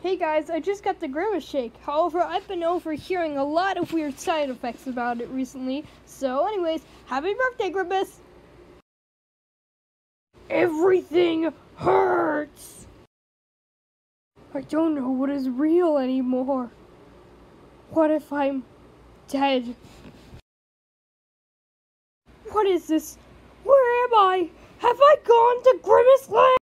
Hey guys, I just got the grimace shake. However, I've been overhearing a lot of weird side effects about it recently. So anyways, happy birthday, Grimace! Everything hurts! I don't know what is real anymore. What if I'm dead? What is this? Where am I? Have I gone to Grimace Land?